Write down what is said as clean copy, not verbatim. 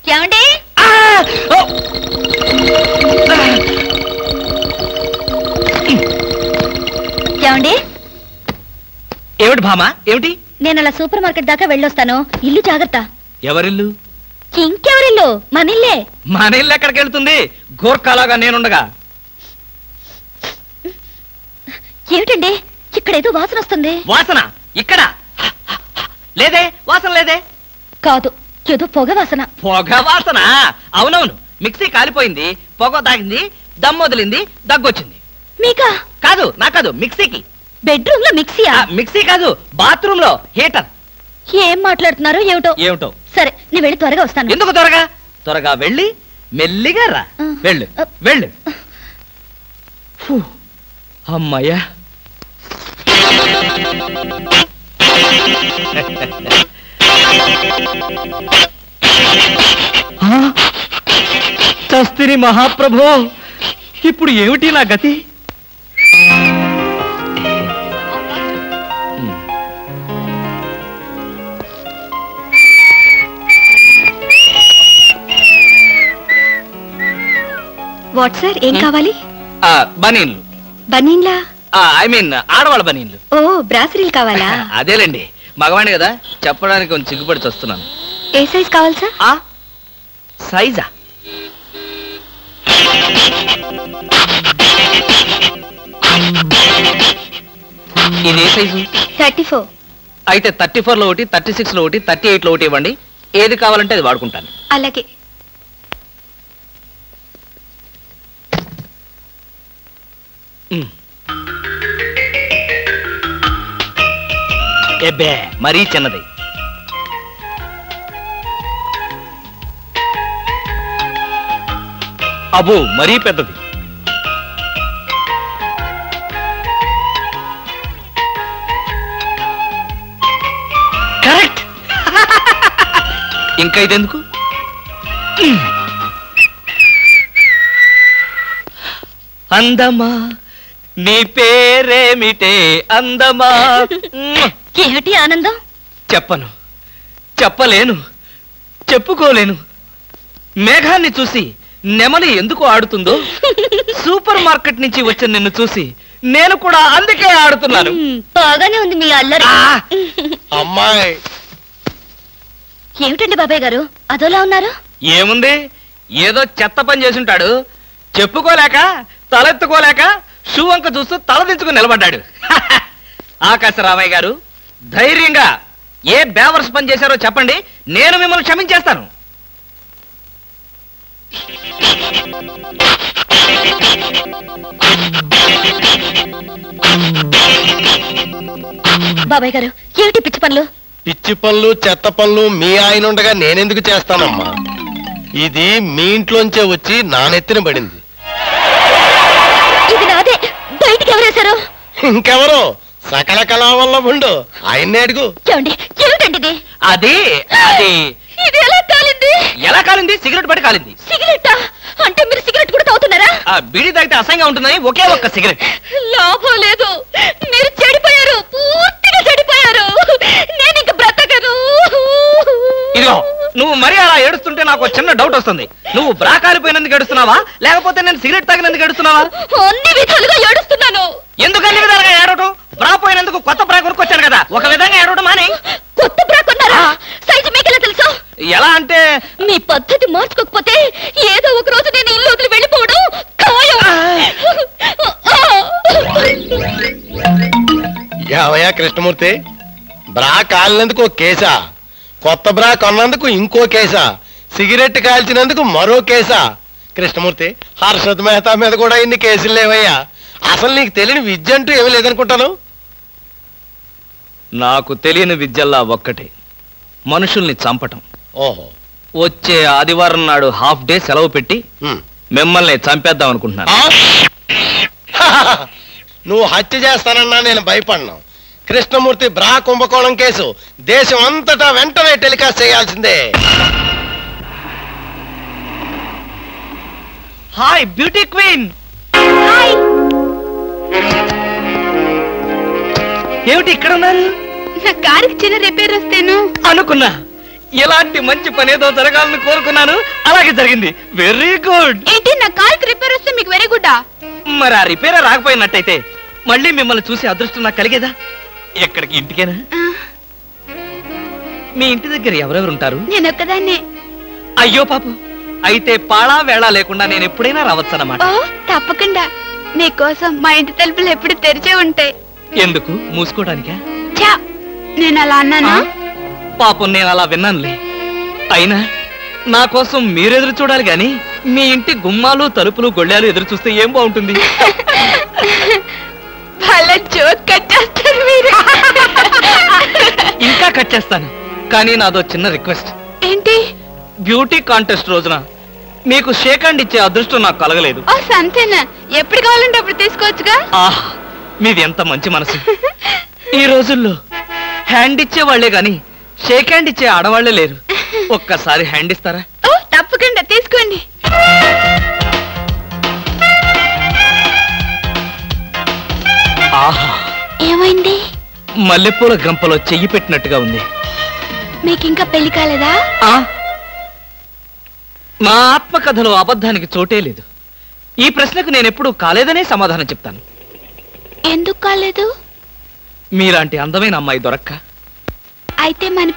ఏమండి ఏమండి ఏమిటి భామా ఏమిటి? నేను అలా సూపర్ మార్కెట్ దాకా వెళ్ళొస్తాను. ఇల్లు జాగ్రత్త. ఎవరిల్లు? ఇంకెవరిల్లు? మన ఇల్లే. మన ఇల్లు ఎక్కడికి వెళ్తుంది? గోర్ఖాలాగా నేనుండగా. ఏమిటండి ఇక్కడేదో వాసన వస్తుంది. వాసన ఇక్కడ లేదే, వాసన లేదే. కాదు, ఏదో పొగ వాసన. పొగ వాసన? అవునవును, మిక్సీ కాలిపోయింది, పొగ తాగింది, దమ్ వదిలింది, దగ్గొచ్చింది. మీకా? కాదు, నా కాదు, మిక్సీకి. బెడ్రూమ్ లో మిక్సీయా? మిక్సీ కాదు, బాత్రూమ్ లో హీటర్. ఏం మాట్లాడుతున్నారు ఏమిటో. ఏమిటో. సరే, నీ వెళ్ళి త్వరగా వస్తాను. ఎందుకు త్వరగా? త్వరగా వెళ్ళి మెల్లిగా రా. వెళ్ళు వెళ్ళు. అమ్మయ్యా. చస్తిని మహాప్రభో, ఇప్పుడు ఏమిటి నా గతి? వాట్ సార్, ఏం కావాలి? బనీన్లు. బనీన్లా? ఐ మీన్ ఆడవాళ్ళ బనీన్లు. ఓ, బ్రాసరీలు కావాలా? అదేలేండి, మగవాణి కదా, చెప్పడానికి కొంచెం సిగ్గుపడి వస్తున్నాను. ఏ సైజ్ కావాలి సార్? సైజా? ఇది ఏ సైజు? 34. అయితే 34 లో ఒకటి, 36 లో ఒకటి, 38 లో ఒకటి ఇవ్వండి. ఏది కావాలంటే అది వాడుకుంటాను. అలాగే. ఎబ్బే, మరీ చిన్నది. అబ్బో, మరీ పెద్దది. కరెక్ట్. ఇంకా ఇదెందుకు? అందమా నీ పేరేమిటే అందమా? ఏమిటి ఆనందం? చెప్పను, చెప్పలేను, చెప్పుకోలేను. మేఘాన్ని చూసి నెమలి ఎందుకు ఆడుతుందో, సూపర్ మార్కెట్ నుంచి వచ్చిన నిన్ను చూసి నేను కూడా అందుకే ఆడుతున్నాను. బాగానే ఉంది మీ అల్లరి. అమ్మాయి. ఏమిటండి బాబాయ్ గారు అదోలా ఉన్నారు? ఏముంది, ఏదో చెత్త పని చేసుంటాడు. చెప్పుకోలేక, తలెత్తుకోలేక షూ వంక చూస్తూ తలదించుకుని నిలబడ్డాడు. ఆకాశరామయ్య గారు, ధైర్యంగా ఏ బేవర్స్ పని చేశారో చెప్పండి, నేను మిమ్మల్ని క్షమించేస్తాను. బాబాయ్ గారు, ఏమిటి పిచ్చి పనులు? పిచ్చి పనులు, చెత్త పనులు మీ ఆయన ఉండగా నేనెందుకు చేస్తానమ్మా? ఇది మీ ఇంట్లోంచే వచ్చి నా నెత్తిన పడింది. ఇది నాదే, బయటికి ఎవరేశారు? ఇంకెవరో సకల కళావల్లభుండు, ఆయన్నే అడుగు. ఏమండి, ఏమిటండి ఇది? అది అది ఇది ఎలా కాలింది? ఎలా కాలింది? సిగరెట్ పడి కాలింది. సిగరెట్టా? అంటే మీరు సిగరెట్ కూడా తాగుతున్నారా? బీడీ తాగితే అసహ్యంగా ఉంటుందని ఒకే ఒక్క సిగరెట్. లాభం లేదు, మీరు చెడిపోయారు, పూర్తిగా చెడిపోయారు. నేను ఇంక బ్రతకను. ఇదిగో, నువ్వు మరీ అలా ఏడుస్తుంటే నాకు చిన్న డౌట్ వస్తుంది. నువ్వు బ్రా కాలిపోయినందుకు ఏడుస్తున్నావా, లేకపోతే నేను సిగరెట్ తాగినందుకు ఏడుస్తున్నావా? అన్ని విధాలుగా ఏడుస్తున్నాను. ఎందుకు అన్ని విధాలుగా ఏడవటం? బ్రా పోయినందుకు కొత్త బ్రా కొనుక్కొచ్చాను కదా, ఒక విధంగా ఏడవడం మాని. కొత్త బ్రా కొన్నారా? సైజు మీకెలా తెలుసు? ఎలా అంటే, మీ పద్ధతి మార్చుకోకపోతే ఏదో ఒక రోజు నేను ఇల్లు వదిలి వెళ్ళిపోవడం ఖాయం. యావయ్యా కృష్ణమూర్తి, బ్రా కాలినందుకు ఒక కేసా, కొత్త బ్రా కొన్నందుకు ఇంకో కేసా, సిగరెట్ కాల్చినందుకు మరో కేసా? కృష్ణమూర్తి, హర్షద్ మెహతా మీద కూడా ఇన్ని కేసులు లేవయ్యా. అసలు నీకు తెలియని విద్య అంటూ ఏమీ లేదనుకుంటాను. నాకు తెలియని విద్యల్లా ఒక్కటే, మనుషుల్ని చంపటం. ఓహో, వచ్చే ఆదివారం నాడు హాఫ్ డే సెలవు పెట్టి మిమ్మల్ని చంపేద్దాం అనుకుంటున్నాను. నువ్వు హత్య చేస్తానన్నా నేను భయపడ్ను. కృష్ణమూర్తి బ్రా కుంభకోణం కేసు దేశం అంతటా వెంటనే టెలికాస్ట్ చేయాల్సిందే. Hi beauty queen. ఏమిటి ఇక్కడ ఉన్నారు? నా కారుకి చిన్న రిపేర్ వస్తేను అనుకున్నా. ఇలాంటి మంచి పని ఏదో జరగాలని కోరుకున్నాను, అలాగే జరిగింది. Very good. ఏంటి నా కాలుకి రిపేర్ వస్తే మీకు వెరీ గుడ్డా? మరి ఆ రిపేర్ రాకపోయినట్టయితే మళ్ళీ మిమ్మల్ని చూసి అదృష్టం నాకు కలిగేదా? ఎక్కడికి? ఇంటికేనా? మీ ఇంటి దగ్గర ఎవరెవరు ఉంటారు? నేను ఒక్కదాన్నే. అయ్యో పాపం, అయితే పాళా వేళ లేకుండా నేను ఎప్పుడైనా రావచ్చన్నమాట. ఓ తప్పకుండా. నీకోసం మా ఇంటి తలుపులు ఎప్పుడు తెరిచే ఉంటాయి. ఎందుకు? మూసుకోవడానికా? చా, నేను అలా అన్నానా? పాపం నేను అలా విన్నానులే. అయినా నా కోసం మీరెదురు చూడాలి గాని మీ ఇంటి గుమ్మాలు తలుపులు గొళ్ళాలు ఎదురు చూస్తే ఏం బాగుంటుంది? వాళ్ళ జోక్ కట్టేస్తారు మీరు. ఇంకా కట్ చేస్తాను, కానీ నాదో చిన్న రిక్వెస్ట్. ఏంటి? బ్యూటీ కాంటెస్ట్ రోజున మీకు షేక్ హ్యాండ్ ఇచ్చే అదృష్టం నాకు కలగలేదు. ఓ సంతేనా? ఎప్పుడు కావాలంటే అప్పుడు తీసుకోవచ్చుగా. ఆహ్, మీది ఎంత మంచి మనసు. ఈ రోజుల్లో హ్యాండ్ ఇచ్చే వాళ్లే గాని షేక్ హ్యాండ్ ఇచ్చే ఆడవాళ్లే లేరు. ఒక్కసారి హ్యాండ్ ఇస్తారా? ఓ తప్పకుండా, తీసుకోండి. ఆహా, ఏమైంది? మల్లెపూల గంపలో చెయ్యి పెట్టినట్టుగా ఉంది. మీకింకా పెళ్లి కాలేదా? ఆ, నా ఆత్మకథలో అబద్ధానికి చోటే లేదు. ఈ ప్రశ్నకు నేనెప్పుడు కాలేదనే సమాధానం చెప్తాను. ఎందుకు కాలేదు? మీలాంటి అందమైన అమ్మాయి దొరక్క. అయితే మన